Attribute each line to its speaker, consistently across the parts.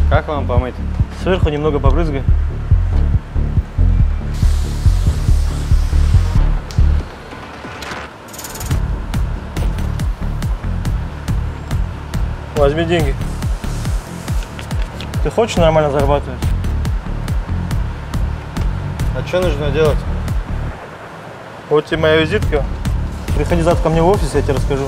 Speaker 1: Как вам помыть?
Speaker 2: Сверху немного побрызгай. Возьми деньги. Ты хочешь нормально зарабатывать?
Speaker 1: А что нужно делать?
Speaker 2: Вот тебе моя визитка. Приходи завтра ко мне в офис, я тебе расскажу.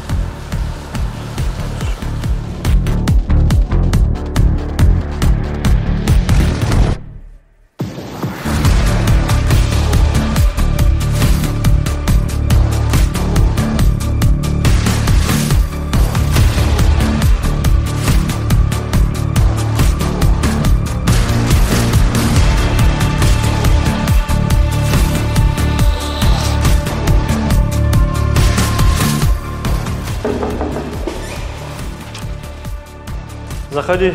Speaker 2: Заходи.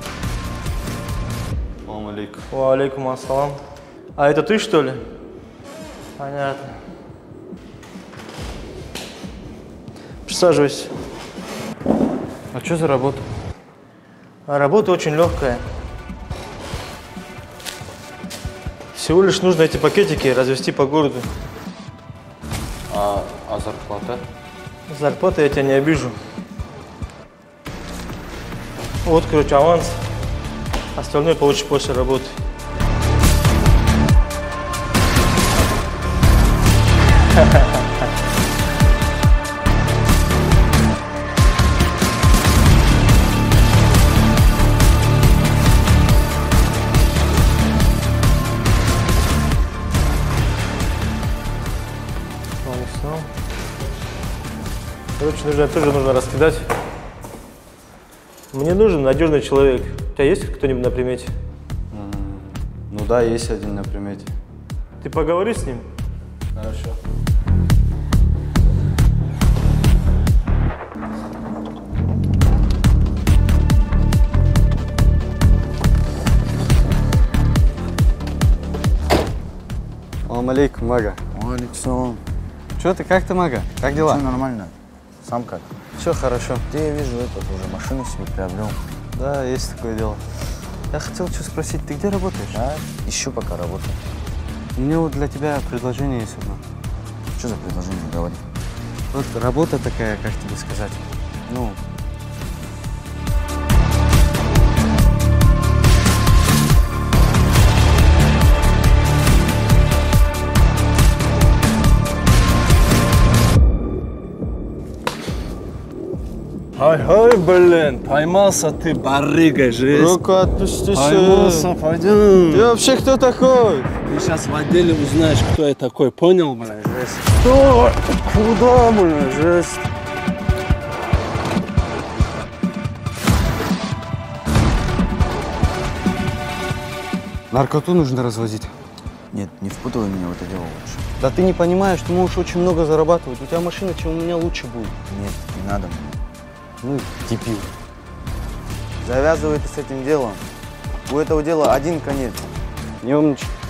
Speaker 1: Салам алейкум.
Speaker 2: Ва алейкум ассалам. А это ты, что ли? Понятно. Присаживайся.
Speaker 1: А что за работа?
Speaker 2: А работа очень легкая. Всего лишь нужно эти пакетики развести по городу.
Speaker 1: А зарплата?
Speaker 2: Зарплаты я тебя не обижу. Вот, короче, аванс. Остальное получишь после работы. Короче, тоже нужно раскидать. Мне нужен надежный человек. У тебя есть кто-нибудь на примете?
Speaker 1: Ну да, есть один на примете.
Speaker 2: Ты поговори с ним.
Speaker 1: Хорошо. Салам алейкум, Мага.
Speaker 3: Алейкум.
Speaker 1: Че ты, как ты, Мага? Как дела?
Speaker 3: Все нормально. Сам как?
Speaker 1: Все хорошо.
Speaker 3: Ты, я вижу, уже машину себе приобрел.
Speaker 1: Да, есть такое дело. Я хотел что спросить, ты где работаешь?
Speaker 3: Да, ищу пока работу.
Speaker 1: У меня вот для тебя предложение есть одно.
Speaker 3: Что за предложение, говори?
Speaker 1: Вот работа такая, как тебе сказать, ну...
Speaker 2: Ай, блин, поймался ты, барыга, жесть.
Speaker 1: Руку отпусти.
Speaker 2: Поймался, пойдем.
Speaker 1: Ты вообще кто такой?
Speaker 2: Ты сейчас в отделе узнаешь, кто я такой, понял, блин, жесть.
Speaker 1: Что? Куда, блин, жесть? Наркоту нужно развозить.
Speaker 3: Нет, не впутывай меня в это дело лучше.
Speaker 1: Да ты не понимаешь, ты можешь очень много зарабатывать. У тебя машина, чем у меня лучше будет.
Speaker 3: Нет, не надо мне.
Speaker 1: Ну, дебил.
Speaker 3: Завязывай ты с этим делом. У этого дела один конец.
Speaker 1: Не умничай.